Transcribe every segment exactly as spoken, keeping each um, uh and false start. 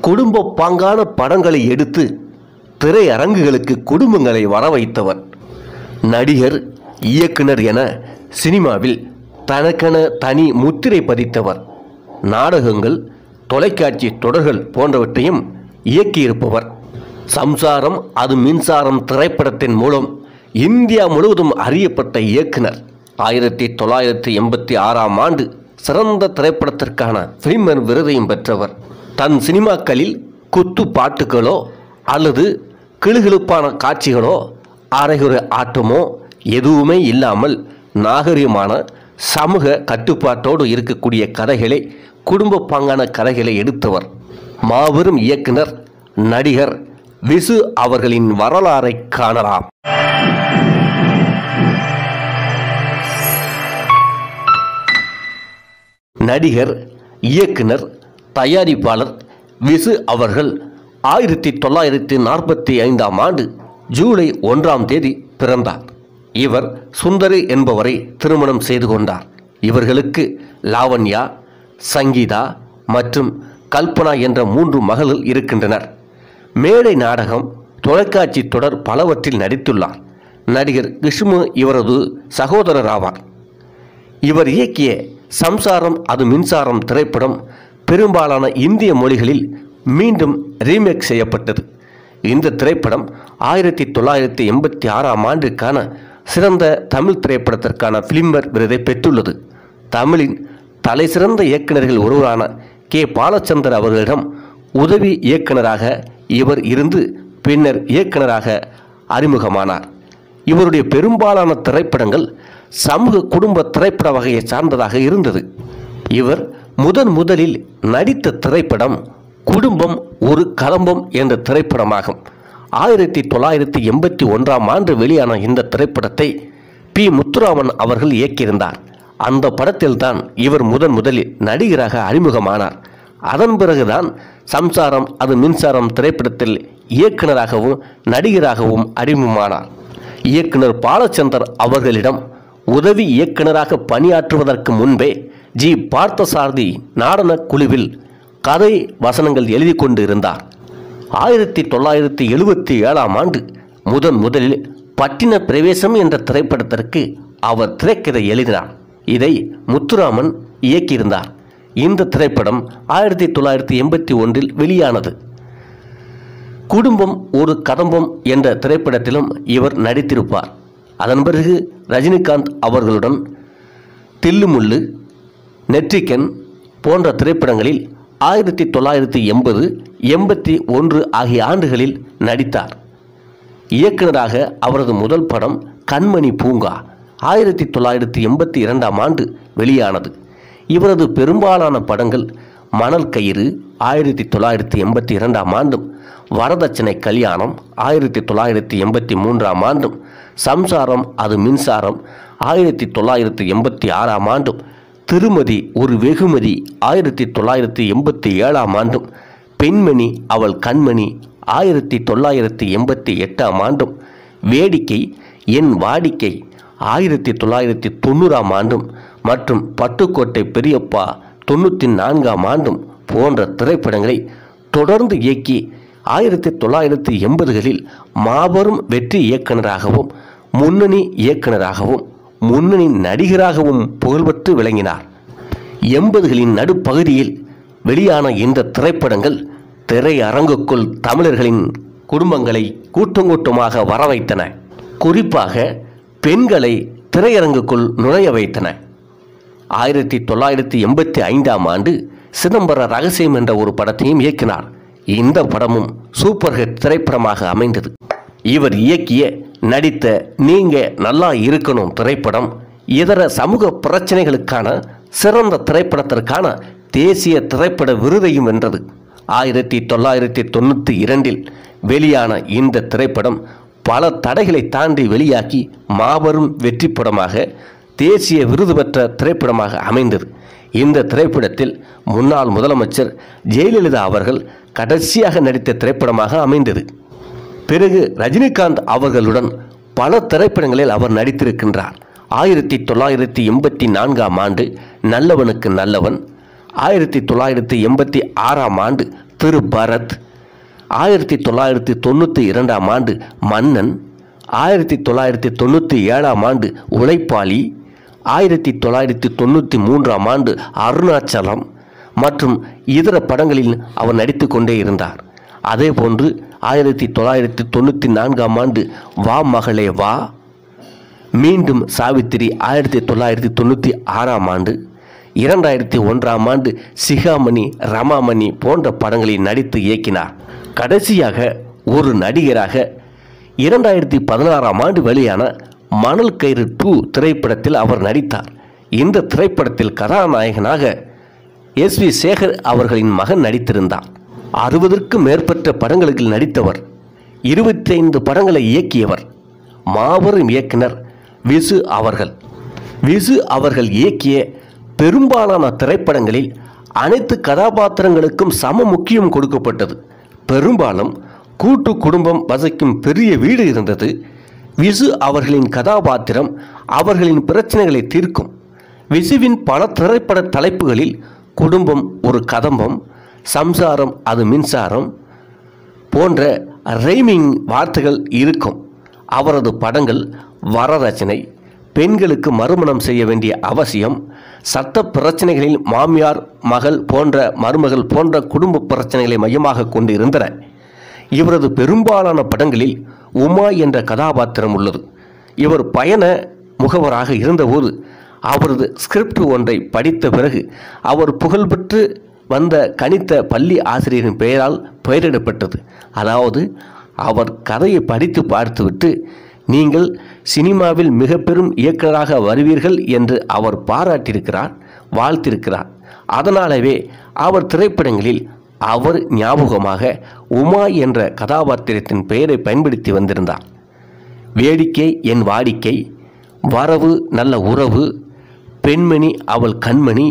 குடும்ப பாங்கான படங்களை எடுத்து திரையரங்குகளுக்கு குடும்பங்களை வரவைத்தவர். நடிகர், இயக்குனர் என சினிமாவில் தனக்கென தனி முத்திரை பதித்தவர். நாடகங்கள், தொலைக்காட்சி தொடர்கள் போன்றவற்றையும் இயக்கியிருப்பவர். சம்சாரம் அது மின்சாரம் திரைப்படத்தின் மூலம் இந்தியா முழுவதும் அறியப்பட்ட இயக்குனர். ஆயிரத்தி தொள்ளாயிரத்தி எண்பத்தி ஆறாம் ஆண்டு சிறந்த திரைப்படத்திற்கான ஃபிலிம்பேர் விருதையும் பெற்றவர். தன் சினிமாக்களில் குத்து பாட்டுகளோ அல்லது கிளுகிழுப்பான காட்சிகளோ அரைகுறை ஆட்டமோ எதுவுமே இல்லாமல் நாகரிகமான சமூக கட்டுப்பாட்டோடு இருக்கக்கூடிய கதைகளை, குடும்ப பாங்கான கதைகளை எடுத்தவர். மாபெரும் இயக்குனர், நடிகர் விசு அவர்களின் வரலாறை காணலாம். நடிகர், இயக்குனர், தயாரிப்பாளர் விசு அவர்கள் ஆயிரத்தி தொள்ளாயிரத்தி நாற்பத்தி ஐந்தாம் ஆண்டு ஜூலை ஒன்றாம் தேதி பிறந்தார். இவர் சுந்தரி என்பவரை திருமணம் செய்து கொண்டார். இவர்களுக்கு லாவண்யா, சங்கீதா மற்றும் கல்பனா என்ற மூன்று மகள்கள் இருக்கின்றனர். மேடை நாடகம், தொலைக்காட்சி தொடர் பலவற்றில் நடித்துள்ளார். நடிகர் கிஷ்மு இவரது சகோதரர் ஆவார். இவர் இயக்கிய சம்சாரம் அது மின்சாரம் திரைப்படம் பெரும்பாலான இந்திய மொழிகளில் மீண்டும் ரீமேக் செய்யப்பட்டது. இந்த திரைப்படம் ஆயிரத்தி தொள்ளாயிரத்தி எண்பத்தி ஆறாம் ஆண்டுக்கான சிறந்த தமிழ் திரைப்படத்திற்கான ஃபிலிம்பேர் விருதை பெற்றுள்ளது. தமிழின் தலை சிறந்த இயக்குநர்கள் ஒருவரான கே பாலச்சந்தர் அவர்களிடம் உதவி இயக்குநராக இவர் இருந்து பின்னர் இயக்குநராக அறிமுகமானார். இவருடைய பெரும்பாலான திரைப்படங்கள் சமூக குடும்ப திரைப்பட வகையை சார்ந்ததாக இருந்தது. இவர் முதன் முதலில் நடித்த திரைப்படம் குடும்பம் ஒரு கதம்பம் என்ற திரைப்படமாகும். ஆயிரத்தி தொள்ளாயிரத்தி எண்பத்தி ஒன்றாம் ஆண்டு வெளியான இந்த திரைப்படத்தை பி முத்துராமன் அவர்கள் இயக்கியிருந்தார். அந்த படத்தில்தான் இவர் முதன் முதலில் நடிகராக அறிமுகமானார். அதன் பிறகுதான் சம்சாரம் அது மின்சாரம் திரைப்படத்தில் இயக்குநராகவும் நடிகராகவும் அறிமுகமானார். இயக்குனர் பாலச்சந்தர் அவர்களிடம் உதவி இயக்குநராக பணியாற்றுவதற்கு முன்பே ஜி பார்த்தசாரதி நாடக குழுவில் கதை வசனங்கள் எழுதி கொண்டு இருந்தார். ஆயிரத்தி தொள்ளாயிரத்தி எழுபத்தி ஏழாம் ஆண்டு முதன் முதலில் பட்டின பிரவேசம் என்ற திரைப்படத்திற்கு அவர் திரைக்கதை எழுதினார். இதை முத்துராமன் இயக்கியிருந்தார். இந்த திரைப்படம் ஆயிரத்தி தொள்ளாயிரத்தி எண்பத்தி ஒன்றில் வெளியானது. குடும்பம் ஒரு கதம்பம் என்ற திரைப்படத்திலும் இவர் நடித்திருப்பார். அதன் பிறகு ரஜினிகாந்த் அவர்களுடன் தில்லுமுள்ளு, நெற்றிக்கன் போன்ற திரைப்படங்களில் ஆயிரத்தி தொள்ளாயிரத்தி எண்பது எண்பத்தி ஒன்று ஆகிய ஆண்டுகளில் நடித்தார். இயக்குநராக அவரது முதல் படம் கண்மணி பூங்கா ஆயிரத்தி தொள்ளாயிரத்தி எண்பத்தி இரண்டாம் ஆண்டு வெளியானது. இவரது பெரும்பாலான படங்கள் மணல் கயிறு ஆயிரத்தி தொள்ளாயிரத்தி எண்பத்தி இரண்டாம் ஆண்டும், வரதட்சணை கல்யாணம் ஆயிரத்தி தொள்ளாயிரத்தி எண்பத்தி மூன்றாம் ஆண்டும், சம்சாரம் அது மின்சாரம் ஆயிரத்தி தொள்ளாயிரத்தி எண்பத்தி ஆறாம் ஆண்டும், திருமதி ஒரு வெகுமதி ஆயிரத்தி தொள்ளாயிரத்தி எண்பத்தி ஏழாம் ஆண்டும், பெண்மணி அவள் கண்மணி ஆயிரத்தி தொள்ளாயிரத்தி எண்பத்தி எட்டாம் ஆண்டும், வேடிக்கை என் வாடிக்கை ஆயிரத்தி தொள்ளாயிரத்தி தொண்ணூறாம் ஆண்டும் மற்றும் பட்டுக்கோட்டை பெரியப்பா தொண்ணூற்றி நான்காம் ஆண்டும் போன்ற திரைப்படங்களை தொடர்ந்து இயக்கி ஆயிரத்தி தொள்ளாயிரத்தி எண்பதுகளில் மாபெரும் வெற்றி இயக்குநராகவும் முன்னணி இயக்குநராகவும் முன்னணி நடிகராகவும் புகழ்பெற்று விளங்கினார். எண்பதுகளின் நடுப்பகுதியில் வெளியான இந்த திரைப்படங்கள் திரையரங்குக்குள் தமிழர்களின் குடும்பங்களை கூட்டங்கூட்டமாக வரவைத்தன. குறிப்பாக பெண்களை திரையரங்குக்குள் நுழைய வைத்தன. ஆயிரத்தி தொள்ளாயிரத்தி எண்பத்தி ஐந்தாம் ஆண்டு சிதம்பர ரகசியம் என்ற ஒரு படத்தையும் இயக்கினார். இந்த படமும் சூப்பர் ஹிட் திரைப்படமாக அமைந்தது. இவர் இயக்கிய நடித்த நீங்க நல்லா இருக்கணும் திரைப்படம் இதர சமூக பிரச்சனைகளுக்கான சிறந்த திரைப்படத்திற்கான தேசிய திரைப்பட விருதையும் வென்றது. ஆயிரத்தி தொள்ளாயிரத்தி தொண்ணூற்றி இரண்டில் வெளியான இந்த திரைப்படம் பல தடைகளை தாண்டி வெளியாக்கி மாபெரும் வெற்றி படமாக தேசிய விருது பெற்ற திரைப்படமாக அமைந்தது. இந்த திரைப்படத்தில் முன்னாள் முதலமைச்சர் ஜெயலலிதா அவர்கள் கடைசியாக நடித்த திரைப்படமாக அமைந்தது. பிறகு ரஜினிகாந்த் அவர்களுடன் பல திரைப்படங்களில் அவர் நடித்திருக்கின்றார். ஆயிரத்தி தொள்ளாயிரத்தி எண்பத்தி நான்காம் ஆண்டு நல்லவனுக்கு நல்லவன், ஆயிரத்தி தொள்ளாயிரத்தி எண்பத்தி ஆறாம் ஆண்டு திரு பரத், ஆயிரத்தி தொள்ளாயிரத்தி தொண்ணூற்றி இரண்டாம் ஆண்டு மன்னன், ஆயிரத்தி தொள்ளாயிரத்தி தொண்ணூற்றி ஏழாம் ஆண்டு உழைப்பாளி, ஆயிரத்தி தொள்ளாயிரத்தி தொண்ணூற்றி மூன்றாம் ஆண்டு அருணாச்சலம் மற்றும் இதர படங்களில் அவர் நடித்து கொண்டே இருந்தார். அதேபோன்று ஆயிரத்தி தொள்ளாயிரத்தி தொண்ணூற்றி நான்காம் ஆண்டு வா மகளே வா, மீண்டும் சாவித்திரி ஆயிரத்தி தொள்ளாயிரத்தி தொண்ணூற்றி ஆறாம் ஆண்டு, இரண்டாயிரத்தி ஒன்றாம் ஆண்டு சிகாமணி, ரமாமணி போன்ற படங்களில் நடித்து இயக்கினார். கடைசியாக ஒரு நடிகராக இரண்டாயிரத்தி பதினாறாம் ஆண்டு வெளியான மணல் கயிறு டூ திரைப்படத்தில் அவர் நடித்தார். இந்த திரைப்படத்தில் கதாநாயகனாக எஸ் வி சேகர் அவர்களின் மகன் நடித்திருந்தார். அறுபதற்கும் மேற்பட்ட படங்களுக்கு நடித்தவர், இருபத்தி ஐந்து படங்களை இயக்கியவர், மாபெரும் இயக்குனர் விசு அவர்கள். விசு அவர்கள் இயக்கிய பெரும்பாலான திரைப்படங்களில் அனைத்து கதாபாத்திரங்களுக்கும் சம முக்கியம் கொடுக்கப்பட்டது. பெரும்பாலும் கூட்டு குடும்பம் வசிக்கும் பெரிய வீடு இருந்தது. விசு அவர்களின் கதாபாத்திரம் அவர்களின் பிரச்சனைகளை தீர்க்கும். விசுவின் பல திரைப்பட தலைப்புகளில் குடும்பம் ஒரு கதம்பம், சம்சாரம் அது மின்சாரம் போன்ற ரைமிங் வார்த்தைகள் இருக்கும். அவரது படங்கள் வரதட்சணை, பெண்களுக்கு மறுமணம் செய்ய வேண்டிய அவசியம், சட்ட பிரச்சனைகளில் மாமியார் மகள் போன்ற மருமகள் போன்ற குடும்ப பிரச்சனைகளை மையமாக கொண்டு இருந்தன. இவரது பெரும்பாலான படங்களில் உமா என்ற கதாபாத்திரம் உள்ளது. இவர் பயண முகவராக இருந்தபோது அவரது ஸ்கிரிப்ட் ஒன்றை படித்த பிறகு அவர் புகழ்பெற்று வந்த கணித்த பள்ளி ஆசிரியரின் பெயரால் பெயரிடப்பட்டது. அதாவது அவர் கதையை படித்து பார்த்துவிட்டு நீங்கள் சினிமாவில் மிக பெரும் இயக்குநராக வருவீர்கள் என்று அவர் பாராட்டியிருக்கிறார், வாழ்த்திருக்கிறார். அதனாலவே அவர் திரைப்படங்களில் அவர் ஞாபகமாக உமா என்ற கதாபாத்திரத்தின் பெயரை பயன்படுத்தி வந்திருந்தார். வேடிக்கை என் வாடிக்கை, வரவு நல்ல உறவு, பெண்மணி அவள் கண்மணி,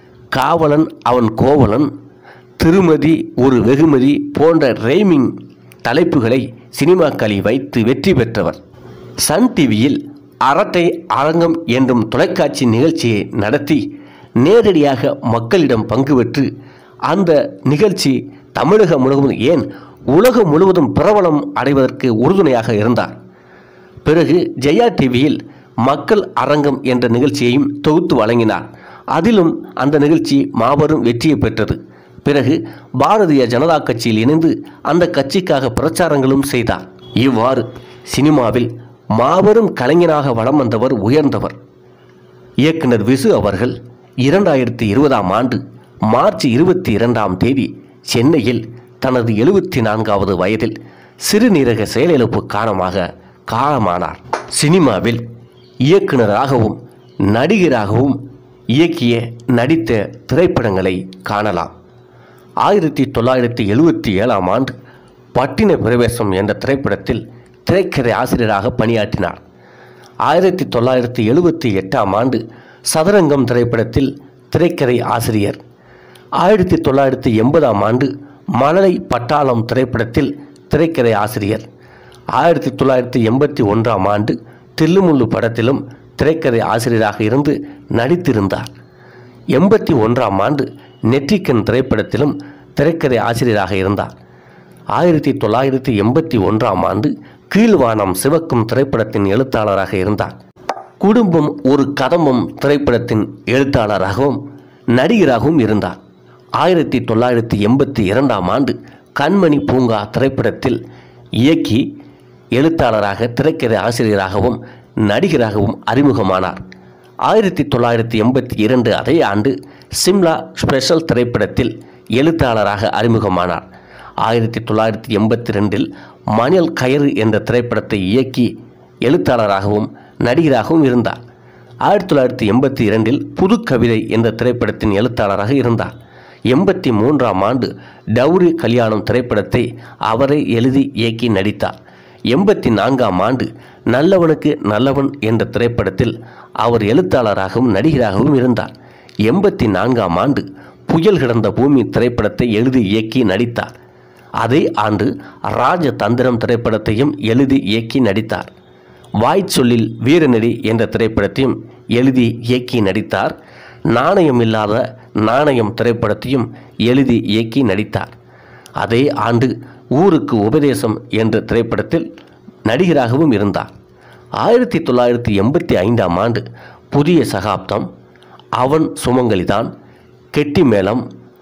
காவலன் அவன் கோவலன், திருமதி ஒரு வெகுமதி போன்ற ரைமிங் தலைப்புகளை சினிமாக்களில் வைத்து வெற்றி பெற்றவர். சன் டிவியில் அரட்டை அரங்கம் என்றும் தொலைக்காட்சி நிகழ்ச்சியை நடத்தி நேரடியாக மக்களிடம் பங்கு பெற்று அந்த நிகழ்ச்சி தமிழகம் முழுவதும் ஏன் உலகம் முழுவதும் பிரபலம் அடைவதற்கு உறுதுணையாக இருந்தார். பிறகு ஜெயா டிவியில் மக்கள் அரங்கம் என்ற நிகழ்ச்சியையும் தொகுத்து வழங்கினார். அதிலும் அந்த நிகழ்ச்சி மாபெரும் வெற்றியை பெற்றது. பிறகு பாரதிய ஜனதா கட்சியில் இணைந்து அந்த கட்சிக்காக பிரச்சாரங்களும் செய்தார். இவ்வாறு சினிமாவில் மாபெரும் கலைஞனாக வலம் வந்தவர், உயர்ந்தவர். இயக்குனர் விசு அவர்கள் இரண்டாயிரத்தி இருபதாம் ஆண்டு மார்ச் இருபத்தி இரண்டாம் தேதி சென்னையில் தனது எழுபத்தி நான்காவது வயதில் சிறுநீரக செயலிழப்பு காரணமாக காலமானார். சினிமாவில் இயக்குனராகவும் நடிகராகவும் இயக்கிய நடித்த திரைப்படங்களை காணலாம். ஆயிரத்தி தொள்ளாயிரத்தி எழுபத்தி ஏழாம் ஆண்டு பட்டின பிரவேசம் என்ற திரைப்படத்தில் திரைக்கதை ஆசிரியராக பணியாற்றினார். ஆயிரத்தி தொள்ளாயிரத்தி எழுபத்தி எட்டாம் ஆண்டு சதுரங்கம் திரைப்படத்தில் திரைக்கதை ஆசிரியர். ஆயிரத்தி தொள்ளாயிரத்தி எண்பதாம் ஆண்டு மழலை பட்டாளம் திரைப்படத்தில் திரைக்கதை ஆசிரியர். ஆயிரத்தி தொள்ளாயிரத்தி எண்பத்தி ஒன்றாம் ஆண்டு தில்லுமுள்ளு படத்திலும் திரைக்கதை ஆசிரியராக இருந்து நடித்திருந்தார். எண்பத்தி ஒன்றாம் ஆண்டு நெற்றிக்கண் திரைப்படத்திலும் திரைக்கதை ஆசிரியராக இருந்தார். ஆயிரத்தி தொள்ளாயிரத்தி எண்பத்தி ஒன்றாம் ஆண்டு கீழ்வானம் சிவக்கும் திரைப்படத்தின் எழுத்தாளராக இருந்தார். குடும்பம் ஒரு கதம்பம் திரைப்படத்தின் எழுத்தாளராகவும் நடிகராகவும் இருந்தார். ஆயிரத்தி தொள்ளாயிரத்தி எண்பத்தி இரண்டாம் ஆண்டு கண்மணி பூங்கா திரைப்படத்தில் இயக்கி எழுத்தாளராக திரைக்கதை ஆசிரியராகவும் நடிகராகவும் அறிமுகமானார். ஆயிரத்தி தொள்ளாயிரத்தி எண்பத்தி இரண்டு அதே ஆண்டு சிம்லா ஸ்பெஷல் திரைப்படத்தில் எழுத்தாளராக அறிமுகமானார். ஆயிரத்தி தொள்ளாயிரத்தி எண்பத்தி ரெண்டில் மணல் கயிறு என்ற திரைப்படத்தை இயக்கி எழுத்தாளராகவும் நடிகராகவும் இருந்தார். ஆயிரத்தி தொள்ளாயிரத்தி எண்பத்தி இரண்டில் புது கவிதை என்ற திரைப்படத்தின் எழுத்தாளராக இருந்தார். எண்பத்தி மூன்றாம் ஆண்டு டவுரி கல்யாணம் திரைப்படத்தை அவரை எழுதி இயக்கி நடித்தார். எண்பத்தி நான்காம் ஆண்டு நல்லவனுக்கு நல்லவன் என்ற திரைப்படத்தில் அவர் எழுத்தாளராகவும் நடிகராகவும் இருந்தார். எண்பத்தி நான்காம் ஆண்டு புயல் கிடந்த பூமி திரைப்படத்தை எழுதி இயக்கி நடித்தார். அதே ஆண்டு ராஜதந்திரம் திரைப்படத்தையும் எழுதி இயக்கி நடித்தார். வாய்ச்சொல்லில் வீரநெறி என்ற திரைப்படத்தையும் எழுதி இயக்கி நடித்தார். நாணயம் இல்லாத நாணயம் திரைப்படத்தையும் எழுதி இயக்கி நடித்தார். அதே ஆண்டு ஊருக்கு உபதேசம் என்ற திரைப்படத்தில் நடிகராகவும் இருந்தார். ஆயிரத்தி தொள்ளாயிரத்தி எண்பத்தி ஐந்தாம் ஆண்டு புதிய சகாப்தம், அவன் சுமங்கலிதான், கெட்டிமேளம்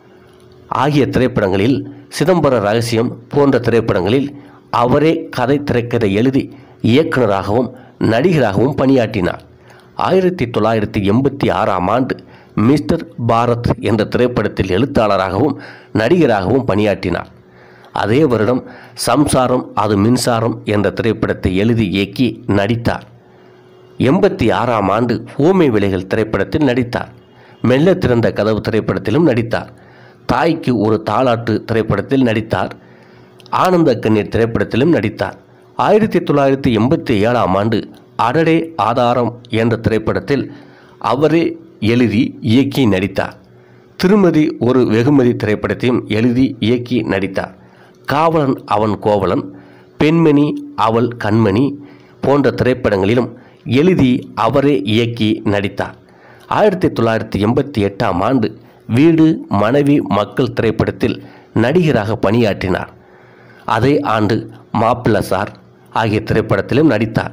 ஆகிய திரைப்படங்களில், சிதம்பர ரகசியம் போன்ற திரைப்படங்களில் அவரே கதை திரைக்கதை எழுதி இயக்குநராகவும் நடிகராகவும் பணியாற்றினார். ஆயிரத்தி தொள்ளாயிரத்தி எண்பத்தி ஆறாம் ஆண்டு மிஸ்டர் பாரத் என்ற திரைப்படத்தில் எழுத்தாளராகவும் நடிகராகவும் பணியாற்றினார். அதே வருடம் சம்சாரம் அது மின்சாரம் என்ற திரைப்படத்தை எழுதி இயக்கி நடித்தார். எண்பத்தி ஆறாம் ஆண்டு ஊமை விலைகள் திரைப்படத்தில் நடித்தார். மெல்ல திறந்த கதவு திரைப்படத்திலும் நடித்தார். தாய்க்கு ஒரு தாலாட்டு திரைப்படத்தில் நடித்தார். ஆனந்த கண்ணீர் திரைப்படத்திலும் நடித்தார். ஆயிரத்தி தொள்ளாயிரத்தி எண்பத்தி ஏழாம் ஆண்டு அடடே ஆதாரம் என்ற திரைப்படத்தில் அவரே எழுதி இயக்கி நடித்தார். திருமதி ஒரு வெகுமதி திரைப்படத்தையும் எழுதி இயக்கி நடித்தார். காவலன் அவன் கோவலன், பெண்மணி அவள் கண்மணி போன்ற திரைப்படங்களிலும் எழுதி அவரே இயக்கி நடித்தார். ஆயிரத்தி தொள்ளாயிரத்தி எண்பத்தி எட்டாம் ஆண்டு வீடு மனைவி மக்கள் திரைப்படத்தில் நடிகராக பணியாற்றினார். அதே ஆண்டு மாப்பிள்ள சார் ஆகிய திரைப்படத்திலும் நடித்தார்.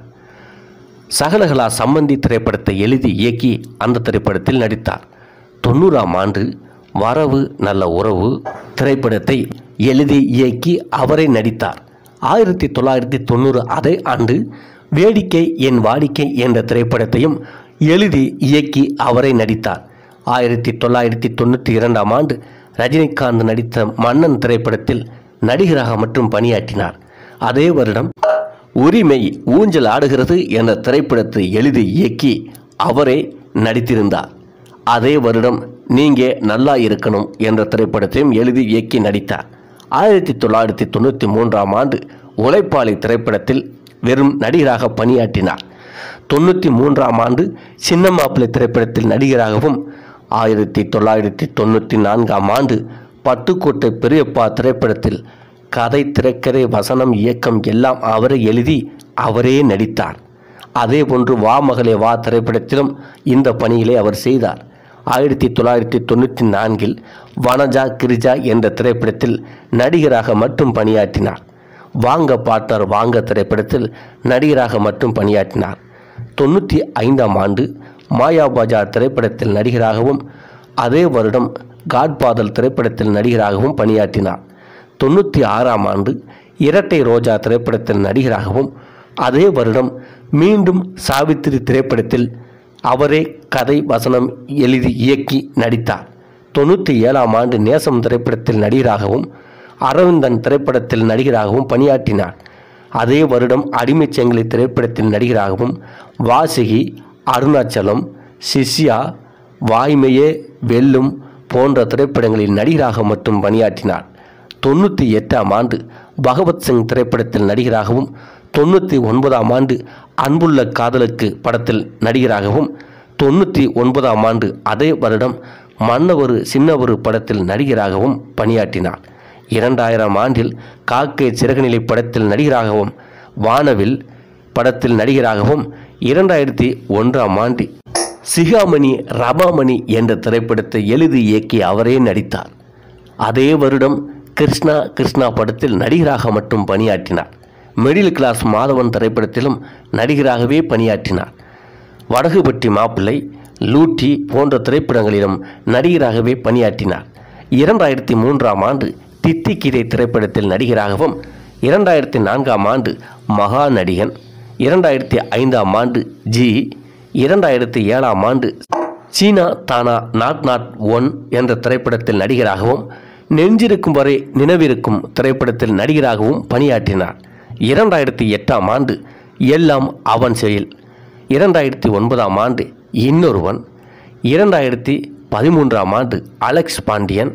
சகலகலா சம்பந்தி திரைப்படத்தை எழுதி இயக்கி அந்த திரைப்படத்தில் நடித்தார். தொண்ணூறாம் ஆண்டு வரவு நல்ல உறவு திரைப்படத்தை எழுதி இயக்கி அவரே நடித்தார். ஆயிரத்தி தொள்ளாயிரத்தி தொண்ணூறு அதே ஆண்டு வேடிக்கை என் வாடிக்கை என்ற திரைப்படத்தையும் எழுதி இயக்கி அவரே நடித்தார். ஆயிரத்தி தொள்ளாயிரத்தி தொண்ணூற்றி இரண்டாம் ஆண்டு ரஜினிகாந்த் நடித்த மன்னன் திரைப்படத்தில் நடிகராக மட்டும் பணியாற்றினார். அதே வருடம் உரிமை ஊஞ்சல் ஆடுகிறது என்ற திரைப்படத்தை எழுதி இயக்கி அவரே நடித்திருந்தார். அதே வருடம் நீங்க நல்லா இருக்கணும் என்ற திரைப்படத்தையும் எழுதி இயக்கி நடித்தார். ஆயிரத்தி தொள்ளாயிரத்தி தொண்ணூற்றி மூன்றாம் ஆண்டு உழைப்பாளி திரைப்படத்தில் வெறும் நடிகராக பணியாற்றினார். தொண்ணூற்றி மூன்றாம் ஆண்டு சின்ன மாப்பிள்ளை திரைப்படத்தில் நடிகராகவும், ஆயிரத்தி தொள்ளாயிரத்தி தொண்ணூற்றி நான்காம் ஆண்டு பட்டுக்கோட்டை பெரியப்பா திரைப்படத்தில் கதை திரைக்கதை வசனம் இயக்கம் எல்லாம் அவரே எழுதி அவரே நடித்தார். அதே போன்று வா மகளே வா திரைப்படத்திலும் இந்த பணிகளை அவர் செய்தார். ஆயிரத்தி தொள்ளாயிரத்தி தொண்ணூற்றி நான்கில் வனஜா கிரிஜா என்ற திரைப்படத்தில் நடிகராக மட்டும் பணியாற்றினார். வாங்க பாட்டார் வாங்க திரைப்படத்தில் நடிகராக மட்டும் பணியாற்றினார். தொண்ணூற்றி ஐந்தாம் ஆண்டு மாயா பஜார் திரைப்படத்தில் நடிகராகவும், அதே வருடம் காட்பாதல் திரைப்படத்தில் நடிகராகவும் பணியாற்றினார். தொண்ணூற்றி ஆறாம் ஆண்டு இரட்டை ரோஜா திரைப்படத்தில் நடிகராகவும், அதே வருடம் மீண்டும் சாவித்திரி திரைப்படத்தில் அவரே கதை வசனம் எழுதி இயக்கி நடித்தார். தொண்ணூற்றி ஏழாம் ஆண்டு நேசம் திரைப்படத்தில் நடிகராகவும், அரவிந்தன் திரைப்படத்தில் நடிகராகவும் பணியாற்றினார். அதே வருடம் அடிமைச் சங்கிலி திரைப்படத்தில் நடிகராகவும், வாசுகி, அருணாச்சலம், சிஷ்யா, வாய்மையே வெல்லும் போன்ற திரைப்படங்களில் நடிகராக மட்டும் பணியாற்றினார். தொண்ணூற்றி எட்டாம் ஆண்டு பகவத் சிங் திரைப்படத்தில் நடிகராகவும், தொண்ணூற்றி ஒன்பதாம் ஆண்டு அன்புள்ள காதலுக்கு படத்தில் நடிகராகவும், தொண்ணூற்றி ஒன்பதாம் ஆண்டு அதே வருடம் மன்னவரு சின்னவரு படத்தில் நடிகராகவும் பணியாற்றினார். இரண்டாயிரம் ஆண்டில் காக்கை சிறகுநிலை படத்தில் நடிகராகவும், வானவில் படத்தில் நடிகராகவும், இரண்டாயிரத்தி ஒன்றாம் ஆண்டு சிகாமணி ரமாமணி என்ற திரைப்படத்தை எழுதி இயக்கி அவரே நடித்தார். அதே வருடம் கிருஷ்ணா கிருஷ்ணா படத்தில் நடிகராக மட்டும் பணியாற்றினார். மிடில் கிளாஸ் மாதவன் திரைப்படத்திலும் நடிகராகவே பணியாற்றினார். வடகுபட்டி மாப்பிள்ளை, லூட்டி போன்ற திரைப்படங்களிலும் நடிகராகவே பணியாற்றினார். இரண்டாயிரத்தி மூன்றாம் ஆண்டு தித்திக்கிரை திரைப்படத்தில் நடிகராகவும், இரண்டாயிரத்தி நான்காம் ஆண்டு மகா நடிகன், இரண்டாயிரத்தி ஐந்தாம் ஆண்டு ஜி, இரண்டாயிரத்தி ஏழாம் ஆண்டு சீனா தானா நாட் நாட் ஒன் என்ற திரைப்படத்தில் நடிகராகவும், நெஞ்சிருக்கும் வரை நினைவிருக்கும் திரைப்படத்தில் நடிகராகவும் பணியாற்றினார். இரண்டாயிரத்தி எட்டாம் ஆண்டு எல்லாம் அவன் செயல், இரண்டாயிரத்தி ஒன்பதாம் ஆண்டு இன்னொருவன், இரண்டாயிரத்தி பதிமூன்றாம் ஆண்டு அலெக்ஸ் பாண்டியன்,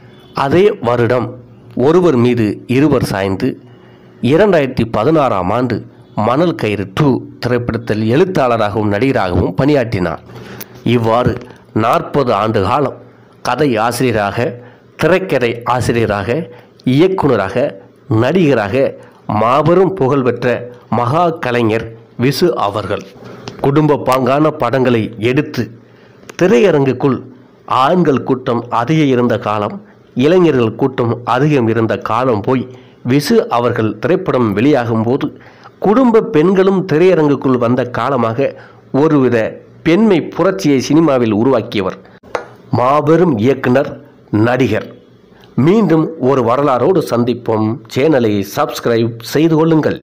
அதே வருடம் ஒருவர் மீது இருவர் சாய்ந்து, இரண்டாயிரத்தி பதினாறாம் ஆண்டு மணல் கயிறு டூ திரைப்படத்தில் எழுத்தாளராகவும் நடிகராகவும் பணியாற்றினார். இவ்வாறு நாற்பது ஆண்டு காலம் கதை ஆசிரியராக, திரைக்கதை ஆசிரியராக, இயக்குனராக, நடிகராக மாபெரும் புகழ்பெற்ற மகா கலைஞர் விசு அவர்கள் குடும்ப பாங்கான படங்களை எடுத்து திரையரங்குக்குள் ஆண்கள் கூட்டம் அதிக இருந்த காலம் இளைஞர்கள் கூட்டம் அதிகம் இருந்த காலம் போய் விசு அவர்கள் திரைப்படம் வெளியாகும் போது குடும்ப பெண்களும் திரையரங்குக்குள் வந்த காலமாக ஒருவித பெண்மை புரட்சியை சினிமாவில் உருவாக்கியவர் மாபெரும் இயக்குனர், நடிகர். மீண்டும் ஒரு வரலாறோடு சந்திப்போம். சேனலை சப்ஸ்கிரைப் செய்து கொள்ளுங்கள்.